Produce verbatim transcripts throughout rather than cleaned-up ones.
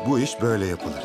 Bu iş böyle yapılır.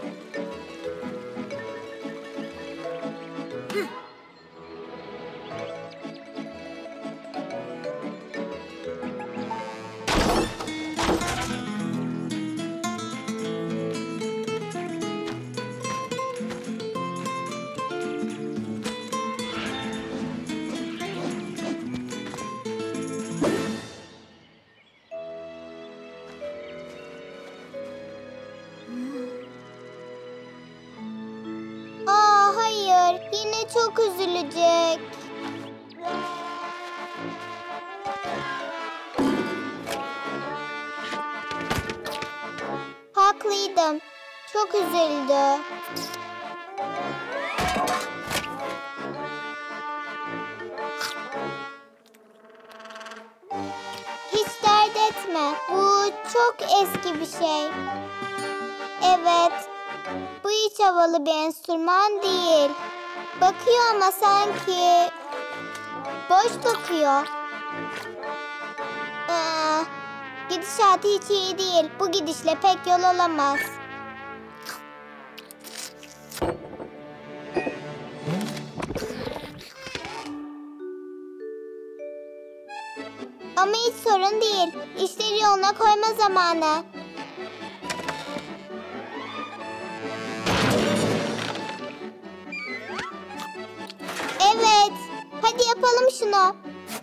Aa, hayır. Yine çok üzülecek. Haklıydım. Çok üzüldü. Hiç dert etme. Bu çok eski bir şey. Evet. Bu hiç havalı bir enstrüman değil. Bakıyor ama sanki boş bakıyor. Ee, gidişatı hiç iyi değil. Bu gidişle pek yol alamaz. Ama hiç sorun değil. İşleri yoluna koyma zamanı. Evet. Hadi yapalım şunu.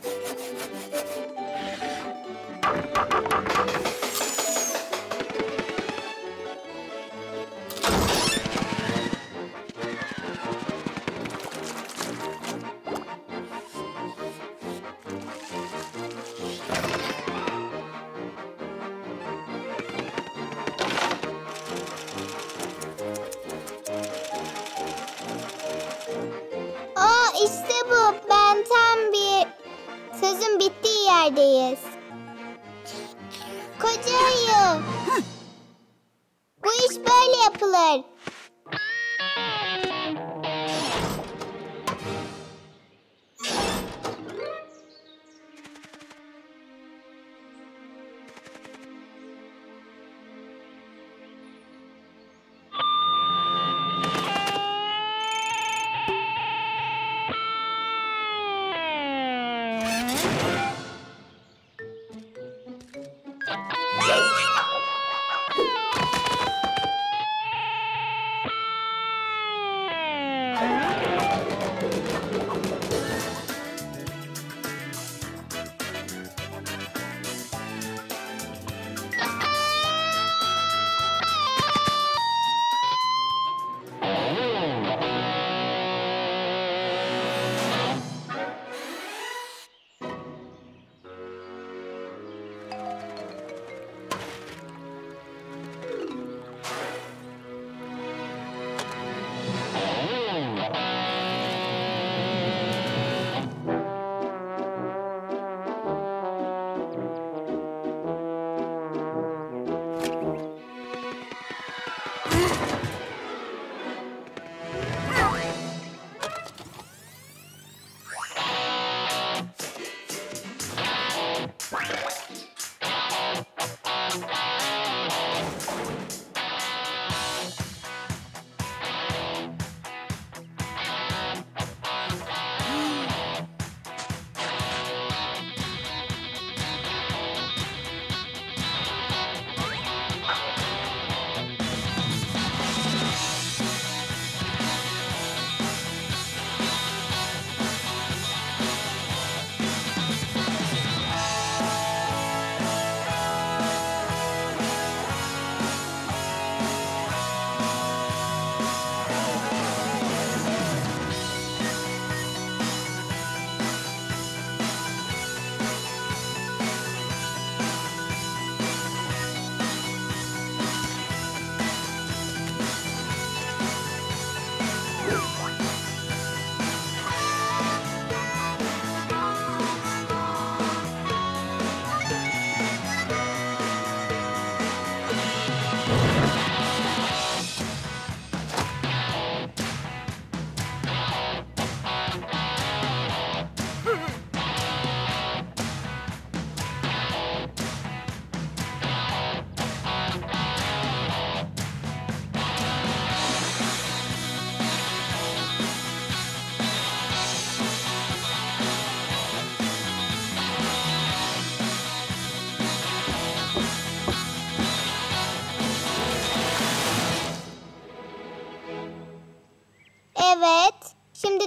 Aa, işte bu. Ben tam bir sözün bittiği yerdeyiz. Koca ayı. Bu iş böyle yapılır.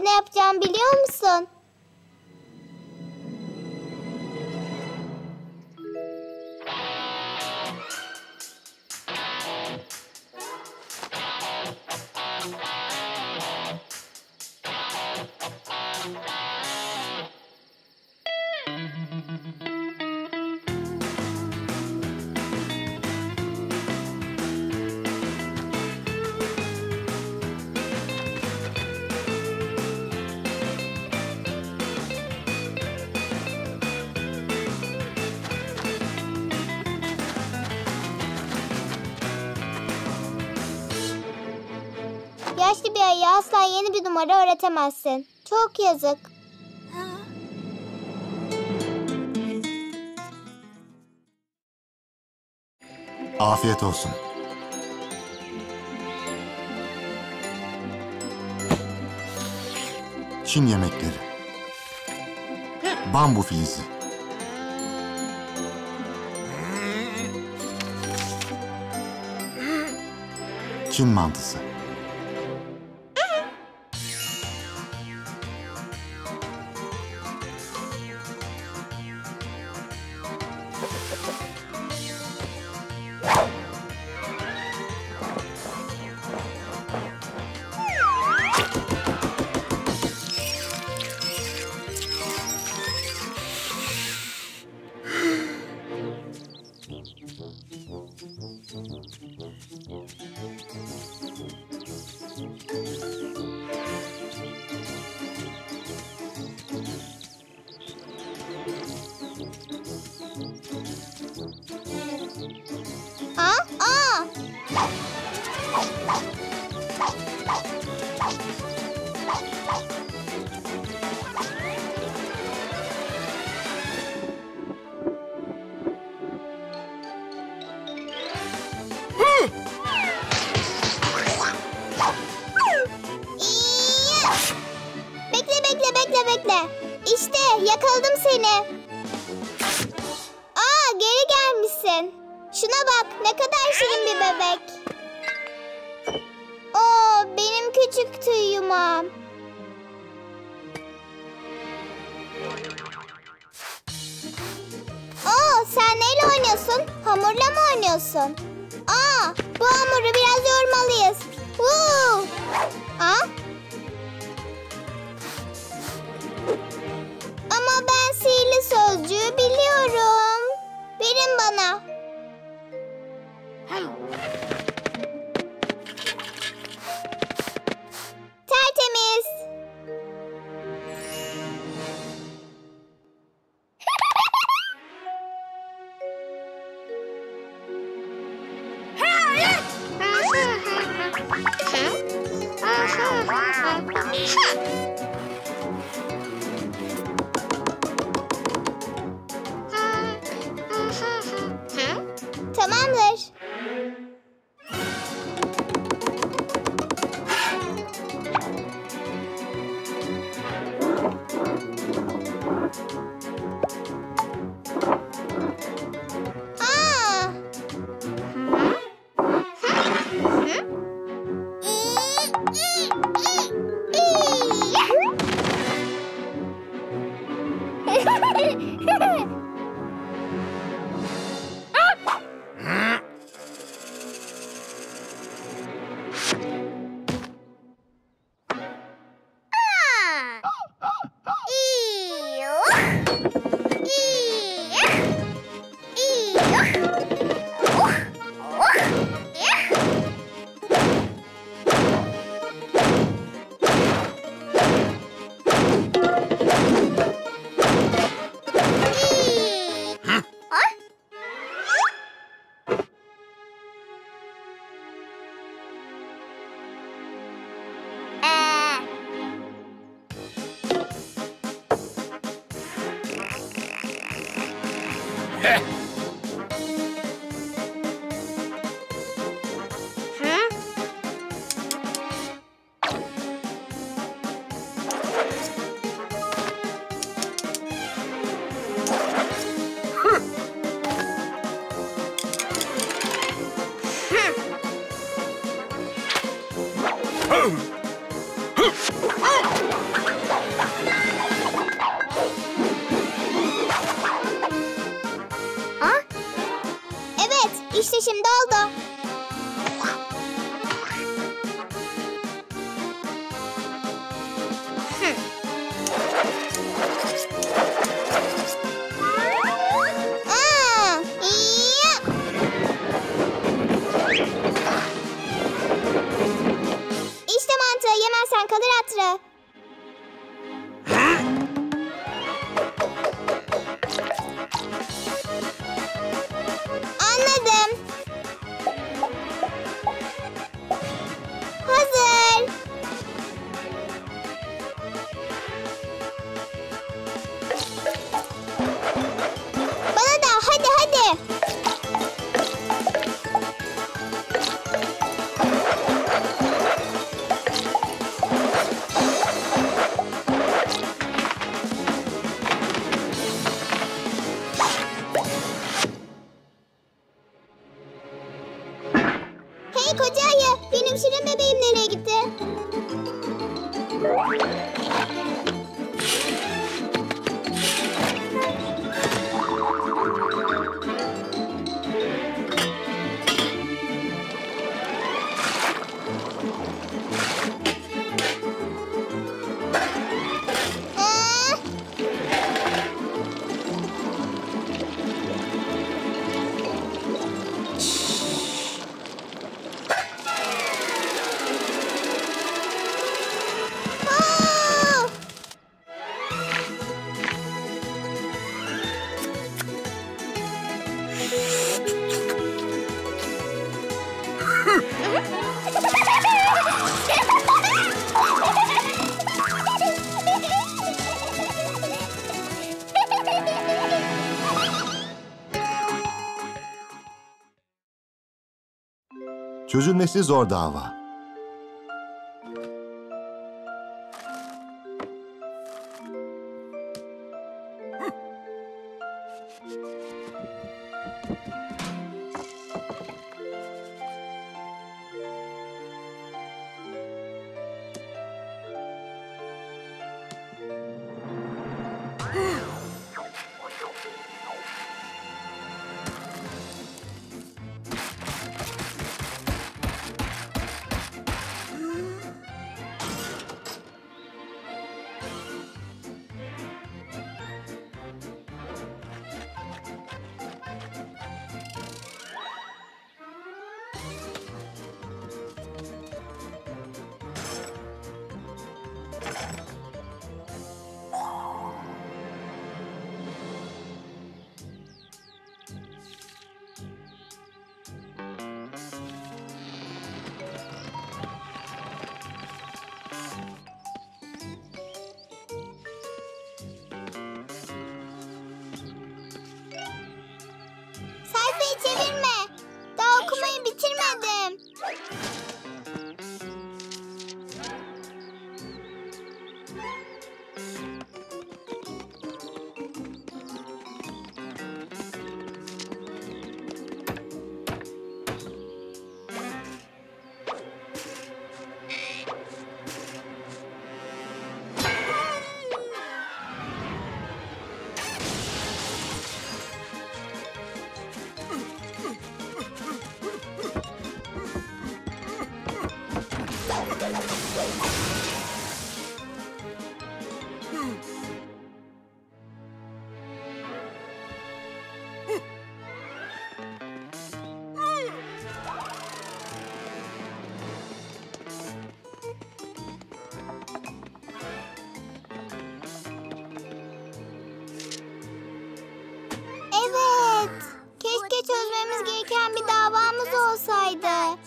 ne yapacağım biliyor musun? Yaşlı bir ayıya asla yeni bir numara öğretemezsin. Çok yazık. Afiyet olsun. Çin yemekleri. Bambu filizi. Çin mantısı. Aa, aa. İyi. Bekle bekle bekle bekle. İşte yakaladım seni. Aa, geri gelmişsin. Şuna bak, ne kadar şirin bir bebek. Oo, benim küçük tüy yumağım. Oo, sen neyle oynuyorsun? Hamurla mı oynuyorsun? Aa, bu hamuru biraz yoğurmalıyız. Woo! Aa? Ama ben sihirli sözcüğü biliyorum. Verin bana. Tertemiz. Tamamdır. Aa! İşte şimdi oldu. Aa, iyi. İşte mantığı, yemezsen kalır hatırı. Anladım. Hazır. Bana da hadi hadi. Hey koca ayı, benim şirin bebeğim nereye gitti? Ee? Aa! Çözülmesi zor dava. Sayfayı çevirme. Daha okumayı bitirmedim. Evet. Keşke çözmemiz gereken bir davamız olsaydı.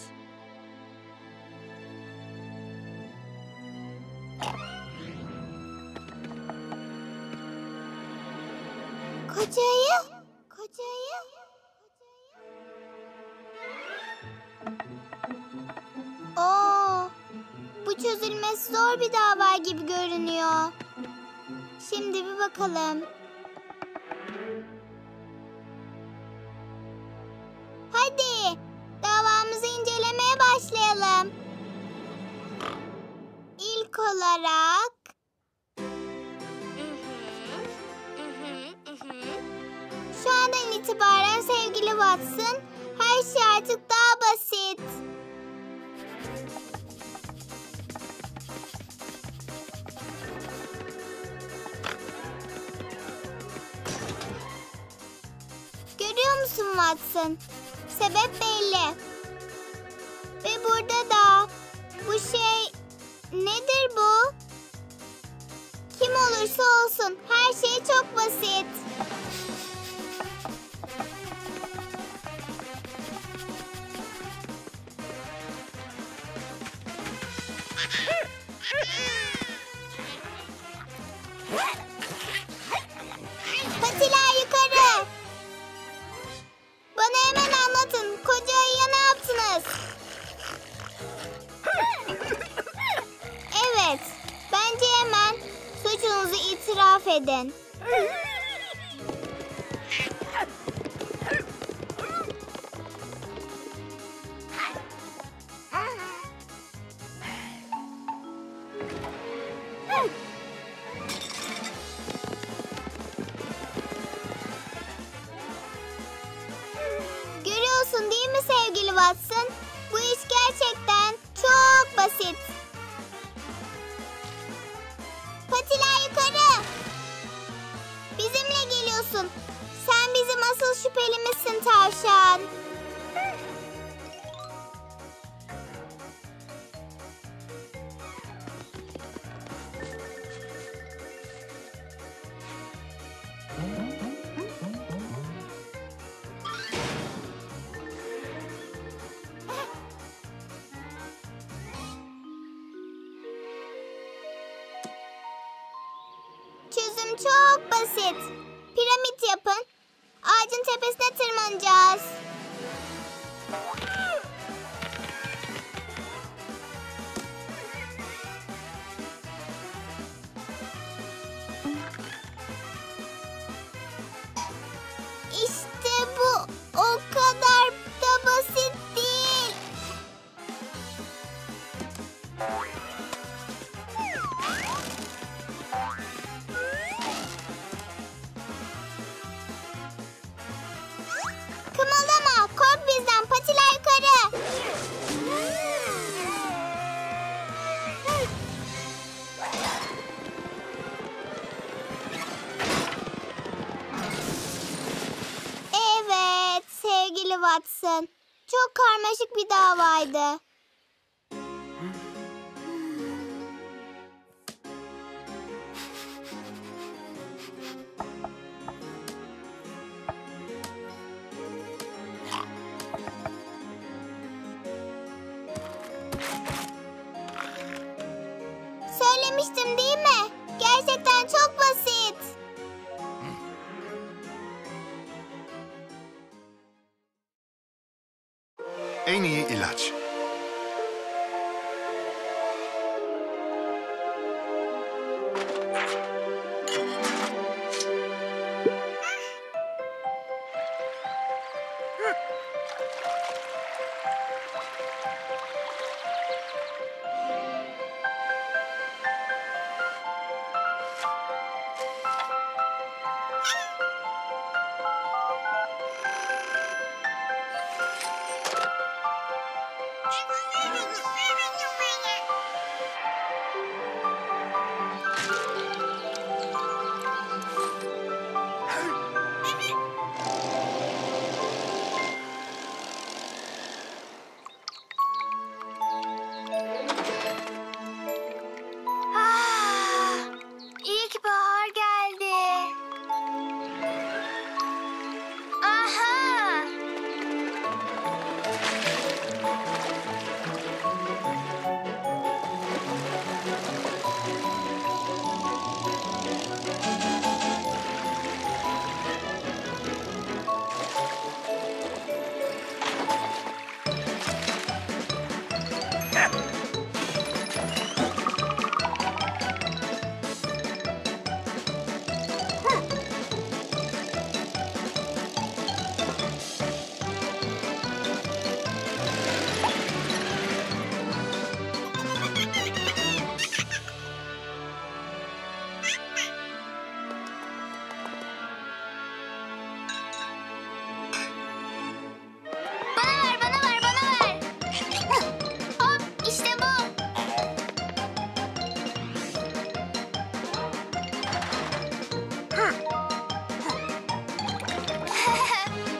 Koca ayı? Koca ayı? Oo, bu çözülmesi zor bir dava gibi görünüyor. Şimdi bir bakalım. Hadi davamızı incelemeye başlayalım. İlk olarak şu andan itibaren sevgili Watson, Her şey artık daha basit. Görüyor musun Watson? Sebep belli. Ve burada da bu şey nedir bu? Kim olursa olsun her şey çok basit. Patiler yukarı. Bana hemen anlatın. Koca ayıya ne yaptınız? Evet. Bence hemen suçunuzu itiraf edin. Görüyorsun değil mi sevgili Watson? Bu iş gerçekten çok basit. Patiler yukarı. Bizimle geliyorsun. Sen bizim asıl şüphelimizsin tavşan. Çözüm çok basit. Piramit yapın. Ağacın tepesine tırmanacağız. İşte bu o kadar da basit değil. Kımıldama, kork bizden, patiler yukarı. Evet, sevgili Watson. Çok karmaşık bir davaydı. Söylemiştim değil mi? Gerçekten çok basit. En iyi ilaç.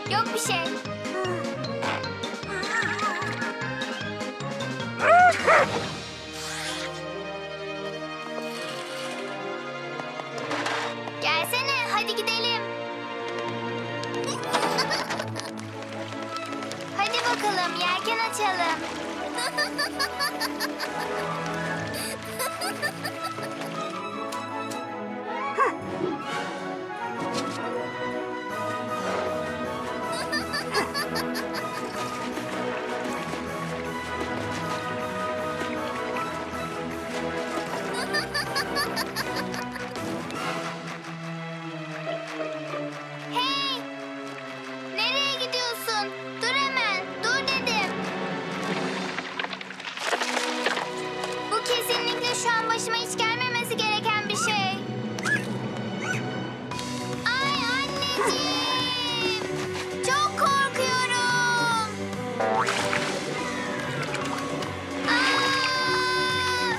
Yok bir şey. Gelsene, hadi gidelim. Hadi bakalım, yelken açalım. Hey! Nereye gidiyorsun? Dur hemen, dur dedim. Bu kesinlikle şu an başıma hiç gelmemesi gereken bir şey. Ay anneciğim! Çok korkuyorum. Aa!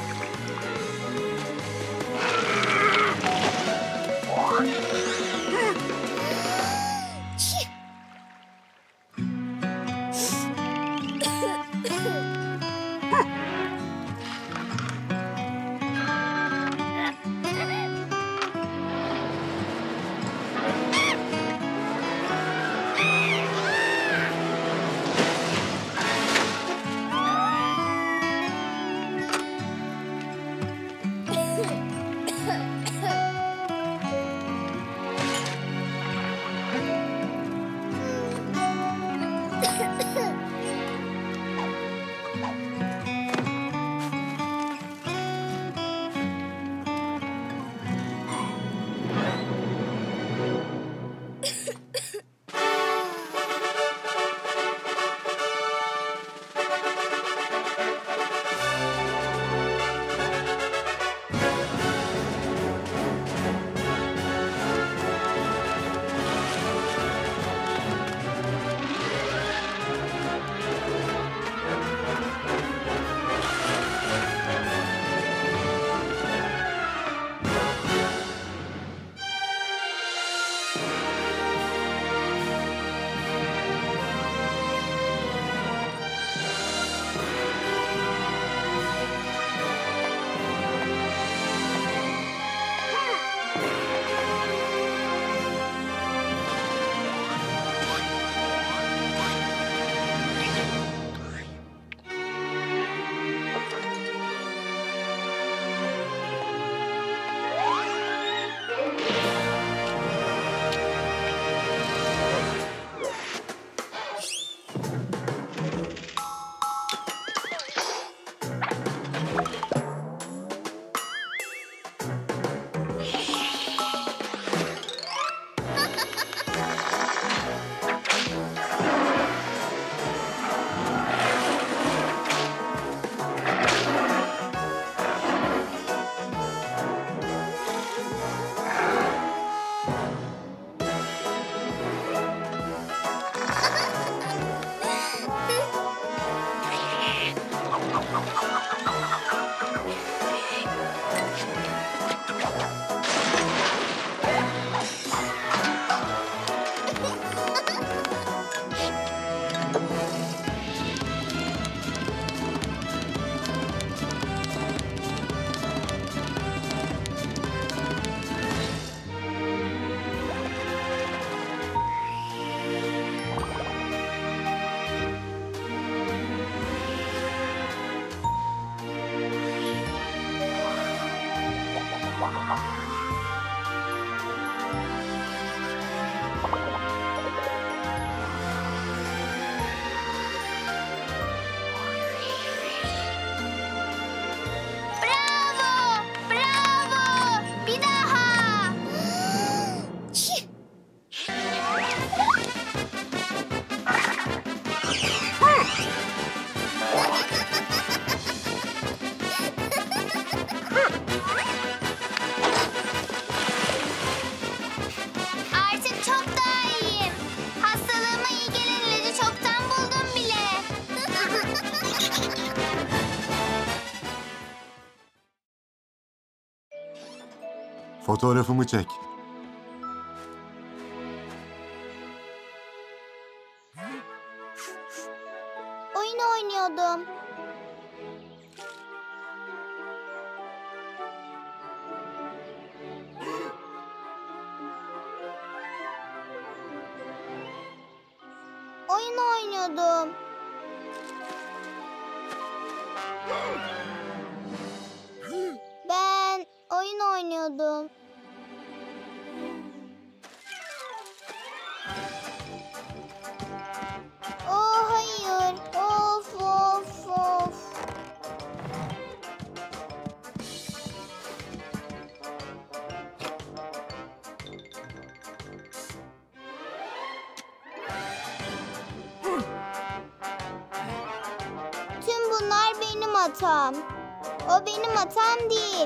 Fotoğrafımı çek. Oyun oynuyordum. Oyun oynuyordum. Ben oyun oynuyordum. Oh hayır. Of of of. Tüm bunlar benim hatam. O benim hatam değil.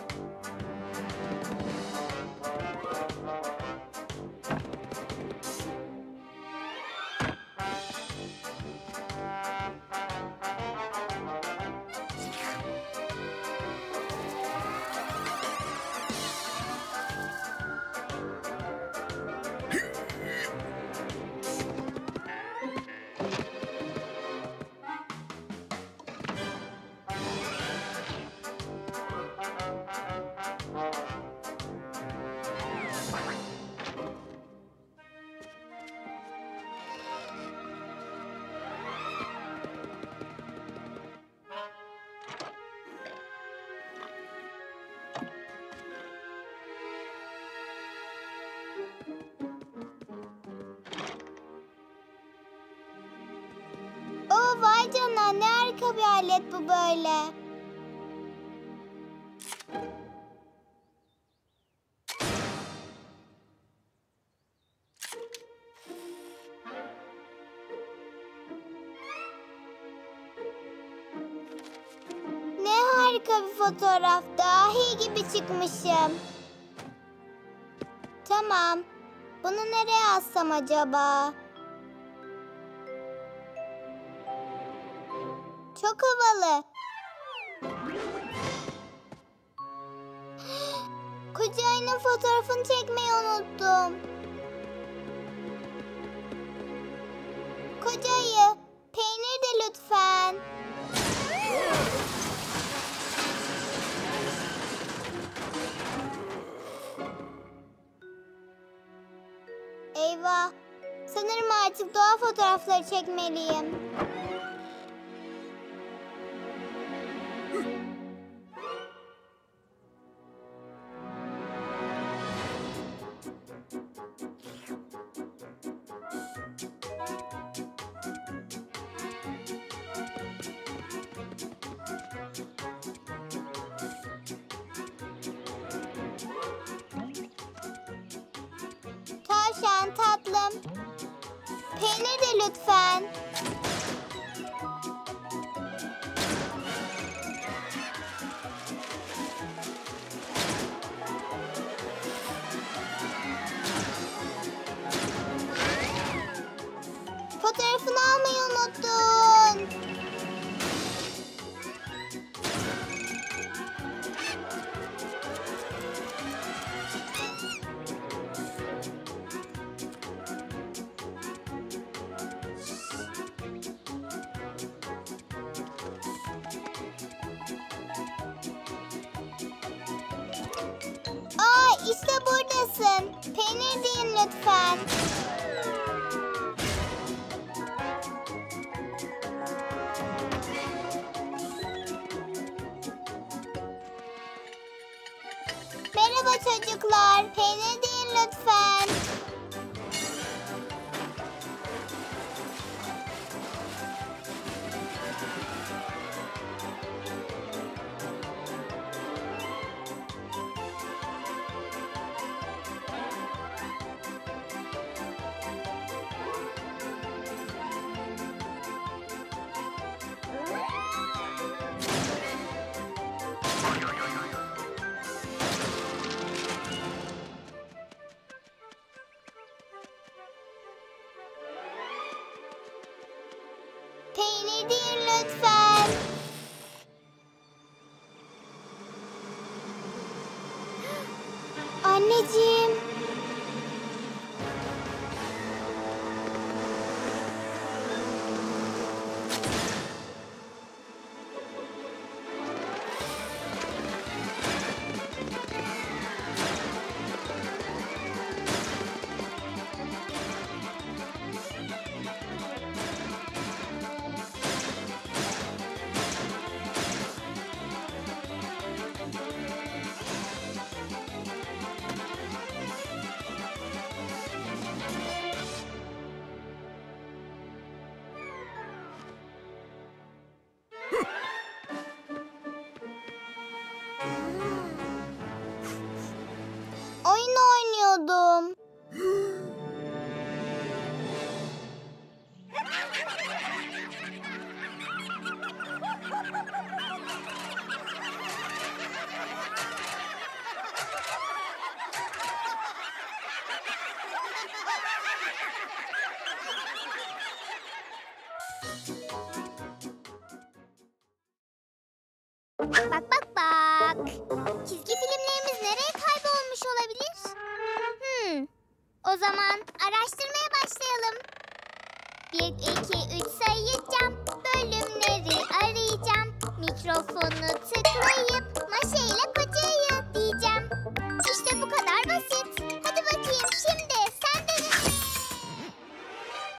Oh vay canına, ne harika bir alet bu böyle. Ne harika bir fotoğraf. Dahi gibi çıkmışım. Tamam. Bunu nereye assam acaba? Çok havalı. Koca ayının fotoğrafını çekmeyi unuttum. Koca ayı, peynir de lütfen. Eyvah. Sanırım artık doğa fotoğrafları çekmeliyim. Tavşan tatlım. Peynir de lütfen. Fotoğrafını almayı unuttun. Aa, işte buradasın. Peynir deyin lütfen. Merhaba çocuklar. Peynir deyin lütfen. Peynir deyin lütfen. Anneciğim. Bak bak bak. Çizgi filmlerimiz nereye kaybolmuş olabilir? Hmm. O zaman araştırmaya başlayalım. Bir, iki, üç,